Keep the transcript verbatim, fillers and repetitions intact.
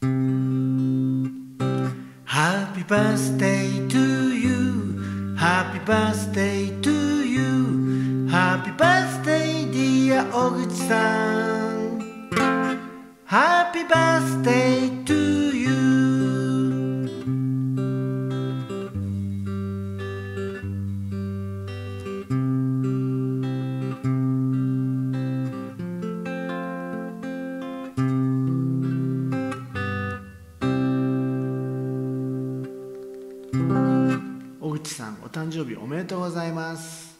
Happy birthday to you Happy birthday to you Happy birthday dear 小口さん Happy birthday to you 小口さんお誕生日おめでとうございます。